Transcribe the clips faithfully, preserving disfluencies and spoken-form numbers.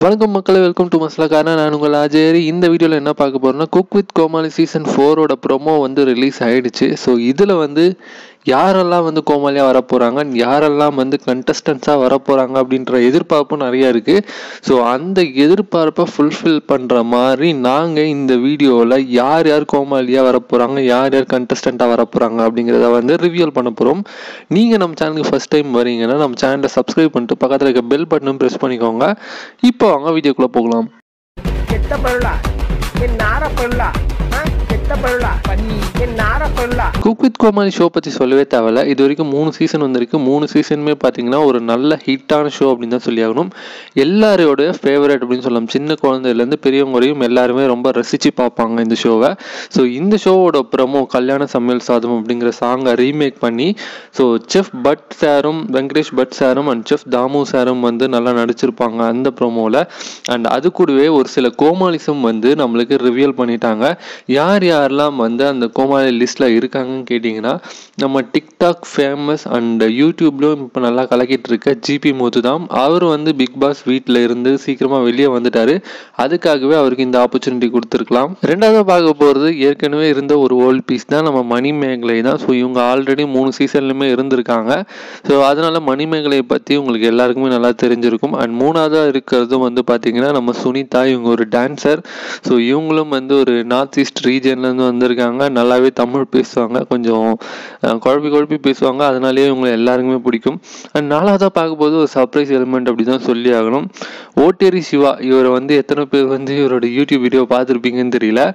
வணக்கம் மக்களே, welcome to மஸ்லாக்காரனா. நான் உங்கள் அஜயரி. இந்த வீடியோவில் என்ன பார்க்க போகிறோன்னா, குக் வித் கோமாளி சீசன் ஃபோரோட ப்ரோமோ வந்து ரிலீஸ் ஆகிடுச்சு. ஸோ இதில் வந்து யாரெல்லாம் வந்து கோமாளியாக வரப்போகிறாங்க, யாரெல்லாம் வந்து கண்டஸ்டன்ஸாக வரப்போகிறாங்க அப்படின்ற எதிர்பார்ப்பும் நிறையா இருக்குது. ஸோ அந்த எதிர்பார்ப்பை ஃபுல்ஃபில் பண்ணுற மாதிரி நாங்கள் இந்த வீடியோவில் யார் யார் கோமாளியாக வரப்போகிறாங்க, யார் யார் கண்டஸ்டண்ட்டாக வரப்போகிறாங்க அப்படிங்கிறத வந்து ரிவியூல் பண்ண போகிறோம். நீங்கள் நம்ம சேனலுக்கு ஃபஸ்ட் டைம் வரீங்கன்னா நம்ம சேனலை சப்ஸ்கிரைப் பண்ணிட்டு பக்கத்தில் இருக்க பெல் பட்டனும் ப்ரெஸ் பண்ணிக்கோங்க. இப்போ வாங்க வீடியோக்குள்ள போகலாம். கெட்ட பருளா என் நார பருளா கெட்ட பருளா பண்ணி என் நார பருளா. குக் வித் கோமாளி ஷோ பற்றி சொல்லவே தேவையில்ல. இது வரைக்கும் மூணு சீசன் வந்திருக்கு. மூணு சீசனுமே பார்த்தீங்கன்னா ஒரு நல்ல ஹிட்டான ஷோ அப்படின்னு தான் சொல்லி ஆகணும். எல்லாரோடைய ஃபேவரட் அப்படின்னு சொல்லலாம். சின்ன குழந்தையிலேருந்து பெரியவங்க வரையும் எல்லாருமே ரொம்ப ரசித்து பார்ப்பாங்க இந்த ஷோவை. ஸோ இந்த ஷோவோட ப்ரமோ கல்யாண சமையல் சாதம் அப்படிங்கிற சாங்கை ரீமேக் பண்ணி ஸோ செஃப் பட் சாரும் வெங்கடேஷ் பட் சாரும் அண்ட் செஃப் தாமு சாரும் வந்து நல்லா நடிச்சிருப்பாங்க அந்த ப்ரோமோவில். அண்ட் அது கூடவே ஒரு சில கோமாளிசம் வந்து நம்மளுக்கு ரிவியல் பண்ணிட்டாங்க. யார் யாரெல்லாம் வந்து அந்த கோமாளி லிஸ்ட்டில் இருக்காங்கன்னு கேட்டிங்கன்னா, நம்ம டிக்டாக் ஃபேமஸ் அண்ட் யூடியூப்லையும் இப்போ நல்லா கலக்கிட்டு இருக்க ஜிபி முத்து தான். அவர் வந்து பிக் பாஸ் வீட்டில் இருந்து சீக்கிரமாக வெளியே வந்துட்டார். அதுக்காகவே அவருக்கு இந்த ஆப்பர்ச்சுனிட்டி கொடுத்துருக்கலாம். ரெண்டாவது பார்க்க போகிறது ஏற்கனவே இருந்த ஒரு ஓல்ட் பீஸ் தான், நம்ம மணிமேகலை தான். ஸோ இவங்க ஆல்ரெடி மூணு சீசன்லையுமே இருந்திருக்காங்க. ஸோ அதனால் மணிமேகலையை பற்றி உங்களுக்கு எல்லாருக்குமே நல்லா தெரிஞ்சிருக்கும். அண்ட் மூணாவதாக இருக்கிறதும் வந்து பார்த்திங்கன்னா நம்ம சுனிதா. இவங்க ஒரு டான்ஸர். ஸோ இவங்களும் வந்து ஒரு நார்த் ஈஸ்ட் ரீஜன்லேருந்து வந்திருக்காங்க. நல்லாவே தமிழ் பேசுவாங்க, கொஞ்சம் குழப்பி குழப்பி பேசுவாங்க. அதனாலேயே இவங்க எல்லாருக்குமே பிடிக்கும். அண்ட் நாலாவதாக பார்க்கும்போது ஒரு சர்ப்ரைஸ் எலிமெண்ட் அப்படி தான் சொல்லி ஆகணும். ஓட்டேரி சிவா. இவரை வந்து எத்தனை பேர் வந்து இவரோட யூடியூப் வீடியோ பார்த்துருப்பீங்கன்னு தெரியல.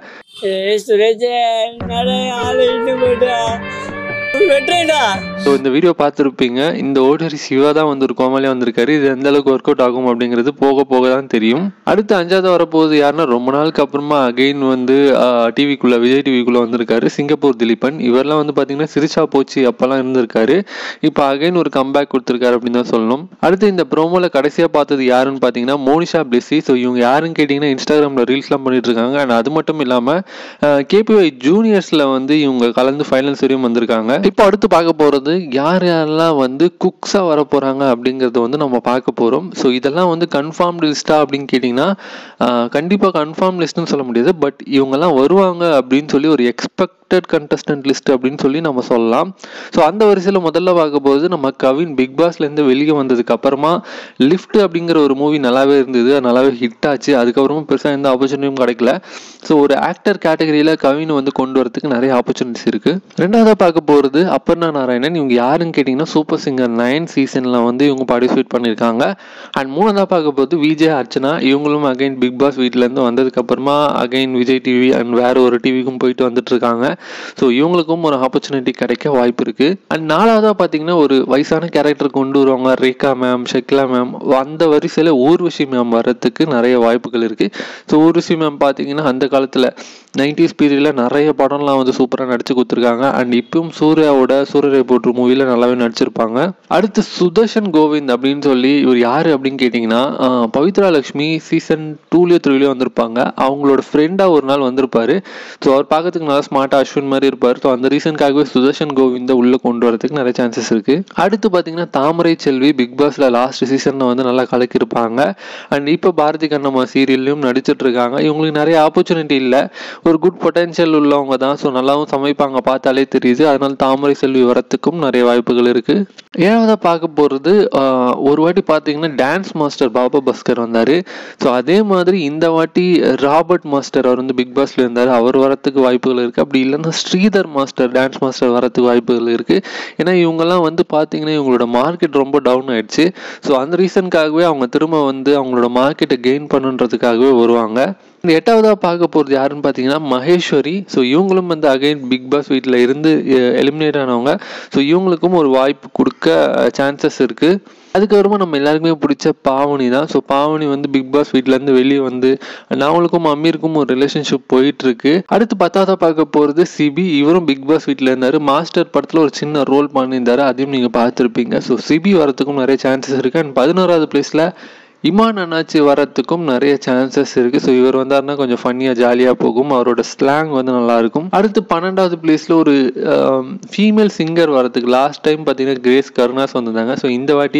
ஸோ இந்த வீடியோ பார்த்துருப்பீங்க. இந்த ஓட்டேரி சிவா தான் வந்து ஒரு கோமாளியாக வந்திருக்காரு. இது எந்த அளவுக்கு ஒர்க் அவுட் ஆகும் அப்படிங்கிறது போக போக தான் தெரியும். அடுத்து அஞ்சாவது வரப்போகுது யாருன்னா, ரொம்ப நாளுக்கு அப்புறமா அகெயின் வந்து டிவிக்குள்ள விஜய் டிவிக்குள்ள வந்திருக்காரு சிங்கப்பூர் திலீபன். இவரெல்லாம் வந்து பார்த்தீங்கன்னா சிரிச்சா போச்சு அப்பெல்லாம் இருந்திருக்காரு. இப்போ அகைன் ஒரு கம்பேக் கொடுத்துருக்காரு அப்படின்னு தான் சொல்லணும். அடுத்து இந்த ப்ரோமோவில் கடைசியாக பார்த்தது யாருன்னு பார்த்தீங்கன்னா மோனிஷா பிளெஸி. ஸோ இவங்க யாருன்னு கேட்டிங்கன்னா இன்ஸ்டாகிராமில் ரீல்ஸ்லாம் பண்ணிட்டு இருக்காங்க. அண்ட் அது மட்டும் இல்லாமல் கேபிஒய் ஜூனியர்ஸில் வந்து இவங்க கலந்து ஃபைனல்ஸ் வரையும் வந்திருக்காங்க. இப்போ அடுத்து பார்க்க போகிறது யார் யாரெல்லாம் வந்து குக்ஸாக வர போகிறாங்க அப்படிங்கிறத வந்து நம்ம பார்க்க போகிறோம். ஸோ இதெல்லாம் வந்து கன்ஃபார்ம் லிஸ்ட்டா அப்படின்னு கேட்டிங்கன்னா கண்டிப்பாக கன்ஃபார்ம் லிஸ்ட்னு சொல்ல முடியாது. பட் இவங்கெல்லாம் வருவாங்க அப்படின்னு சொல்லி ஒரு எக்ஸ்பெக்டட் கண்டஸ்டன்ட் லிஸ்ட் அப்படின்னு சொல்லி நம்ம சொல்லலாம். ஸோ அந்த வரிசையில் முதல்ல பார்க்க போது நம்ம கவின் பிக் பாஸ்லேருந்து வெளியே வந்ததுக்கு அப்புறமா லிஃப்ட் அப்படிங்கிற ஒரு மூவி நல்லாவே இருந்தது, நல்லாவே ஹிட் ஆச்சு. அதுக்கப்புறமா பெருசாக எந்த ஆப்பர்ச்சுனிட்டியும் கிடைக்கல. ஸோ ஒரு ஆக்டர் கேட்டகரியில் கவின் வந்து கொண்டு வரதுக்கு நிறைய ஆப்பர்ச்சுனிட்டிஸ் இருக்குது. ரெண்டாவதாக பார்க்க போகிறது அப்பர்ணா நாராயணன். இவங்க யாருன்னு கேட்டிங்கன்னா சூப்பர் சிங்கர் நைன் சீசனில் வந்து இவங்க பார்ட்டிசிபேட் பண்ணியிருக்காங்க. அண்ட் மூணாவதாக பார்க்க போது விஜய் அர்ச்சனா. இவங்களும் அகைன் பிக் பாஸ் வீட்டிலேருந்து வந்ததுக்கப்புறமா அகைன் விஜய் டிவி அண்ட் வேறு ஒரு டிவிக்கும் போயிட்டு வந்துட்டு இருக்காங்க. ஸோ இவங்களுக்கும் ஒரு ஆப்பர்ச்சுனிட்டி கிடைக்க வாய்ப்பு இருக்குது. அண்ட் நாலாவதாக பார்த்தீங்கன்னா ஒரு வயசான கேரக்டர் கொண்டு வருவாங்க, ரேகா மேம், ஷெக்லா மேம். அந்த வரிசையில் ஊர்வசி மேம் வர்றதுக்கு நிறைய வாய்ப்புகள் இருக்குது. ஸோ ஊர்வசி மேம் பார்த்தீங்கன்னா அந்த காலத்தில் நைன்டிஸ் பீரியடில் நிறைய படம்லாம் வந்து சூப்பராக நடிச்சு கொடுத்துருக்காங்க. அண்ட் இப்பவும் சூர்யாவோட சூரியரை போட்டு மூவியில் நல்லாவே நடிச்சிருப்பாங்க. அடுத்து சுதர்ஷன் கோவிந்த் அப்படின்னு சொல்லி இவர் யார் அப்படின்னு கேட்டிங்கன்னா பவித்ரா லட்சுமி சீசன் டூலேயோ த்ரீலேயோ வந்திருப்பாங்க. அவங்களோட ஃப்ரெண்டாக ஒரு நாள் வந்திருப்பாரு. ஸோ அவர் பார்க்கறதுக்கு நல்லா ஸ்மார்ட்டாக அஸ்வின் மாதிரி இருப்பார். ஸோ அந்த ரீசனுக்காகவே சுதர்ஷன் கோவிந்தை உள்ளே கொண்டு வரதுக்கு நிறைய சான்சஸ் இருக்குது. அடுத்து பார்த்தீங்கன்னா தாமரை செல்வி பிக் பாஸில் லாஸ்ட் சீசனில் வந்து நல்லா கலக்கியிருப்பாங்க. அண்ட் இப்போ பாரதி கண்ணம்மா சீரியல்லையும் நடிச்சிட்டு இருக்காங்க. இவங்களுக்கு நிறைய ஆப்பர்ச்சுனிட்டி இல்லை, ஒரு குட் பொட்டன்ஷியல் உள்ளவங்க தான். ஸோ நல்லாவும் சமைப்பாங்க, பார்த்தாலே தெரியுது. அதனால தாமரை செல்வி வரத்துக்கும் நிறைய வாய்ப்புகள் இருக்குது. ஏழாவதாக பார்க்க போகிறது ஒரு வாட்டி பார்த்தீங்கன்னா டான்ஸ் மாஸ்டர் பாபா பாஸ்கர் வந்தார். ஸோ அதே மாதிரி இந்த வாட்டி ராபர்ட் மாஸ்டர் அவர் வந்து பிக் பாஸ்ல இருந்தார், அவர் வரத்துக்கு வாய்ப்புகள் இருக்குது. அப்படி இல்லைன்னா ஸ்ரீதர் மாஸ்டர் டான்ஸ் மாஸ்டர் வரத்துக்கு வாய்ப்புகள் இருக்குது. ஏன்னா இவங்கெல்லாம் வந்து பார்த்தீங்கன்னா இவங்களோட மார்க்கெட் ரொம்ப டவுன் ஆயிடுச்சு. ஸோ அந்த ரீசனுக்காகவே அவங்க திரும்ப வந்து அவங்களோட மார்க்கெட்டை கெயின் பண்ணுன்றதுக்காகவே வருவாங்க. இந்த எட்டாவதாக பார்க்க போகிறது யாருன்னு பார்த்தீங்கன்னா மகேஸ்வரி. ஸோ இவங்களும் வந்து அகைன் பிக் பாஸ் வீட்டில் இருந்து எலிமினேட் ஆனவங்க. ஸோ இவங்களுக்கும் ஒரு வாய்ப்பு கொடுக்க சான்சஸ் இருக்குது. அதுக்கப்புறமா நம்ம எல்லாருக்குமே பிடிச்ச பாவனி தான். ஸோ பாவனி வந்து பிக் பாஸ் வீட்டிலேருந்து வெளியே வந்து அவங்களுக்கும் அமீருக்கும் ஒரு ரிலேஷன்ஷிப் போயிட்டுருக்கு. அடுத்து பத்தாவது பார்க்க போகிறது சிபி. இவரும் பிக் பாஸ் வீட்டில் இருந்தார். மாஸ்டர் படத்தில் ஒரு சின்ன ரோல் பண்ணியிருந்தார், அதையும் நீங்கள் பார்த்துருப்பீங்க. ஸோ சிபி வரத்துக்கும் நிறைய சான்சஸ் இருக்குது. அண்ட் பதினோராவது பிளேஸில் இமான் அண்ணாச்சி வரத்துக்கும் நிறைய சான்சஸ் இருக்குது. ஸோ இவர் வந்தாருன்னா கொஞ்சம் ஃபன்னியாக ஜாலியாக போகும், அவரோட ஸ்லாங் வந்து நல்லாயிருக்கும். அடுத்து பன்னெண்டாவது பிளேஸில் ஒரு ஃபீமேல் சிங்கர் வரத்துக்கு லாஸ்ட் டைம் பார்த்தீங்கன்னா கிரேஸ் கருணாஸ் வந்திருந்தாங்க. ஸோ இந்த வாட்டி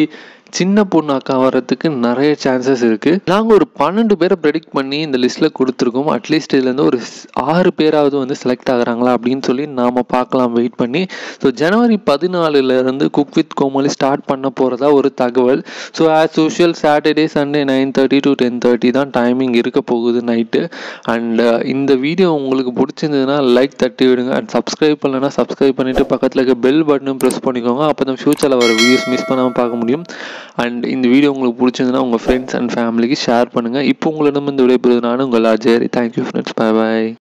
சின்ன பொண்ணு அக்கா வர்றதுக்கு நிறைய சான்சஸ் இருக்குது. நாங்கள் ஒரு பன்னெண்டு பேரை ப்ரெடிக்ட் பண்ணி இந்த லிஸ்ட்டில் கொடுத்துருக்கோம். அட்லீஸ்ட் இதுலேருந்து ஒரு ஆறு பேராவது வந்து செலக்ட் ஆகுறாங்களா அப்படின்னு சொல்லி நாம் பார்க்கலாம் வெயிட் பண்ணி. ஸோ ஜனவரி பதினாலுலேருந்து குக் வித் கோமாளி ஸ்டார்ட் பண்ண போகிறதா ஒரு தகவல். So as usual Saturday Sunday nine thirty to ten thirty தான் டைமிங் இருக்க போகுது நைட்டு. அண்ட் இந்த வீடியோ உங்களுக்கு பிடிச்சிருந்ததுன்னா லைக் தட்டி விடுங்க. அண்ட் சப்ஸ்கிரைப் பண்ணலைன்னா சப்ஸ்கிரைப் பண்ணிவிட்டு பக்கத்தில் இருக்க பெல் பட்டனும் ப்ரெஸ் பண்ணிக்கோங்க. அப்போ தான் ஃப்யூச்சரில் வர வீடியோஸ் மிஸ் பண்ணாமல் பார்க்க முடியும். அண்ட் இந்த வீடியோ உங்களுக்கு பிடிச்சிருந்ததுன்னா உங்கள் ஃப்ரெண்ட்ஸ் அண்ட் ஃபேமிலிக்கு ஷேர் பண்ணுங்கள். இப்போ உங்களிடம் இந்த விடைபெறுவது நானும் உங்கள் அஜய். Thank you friends. பை பாய்.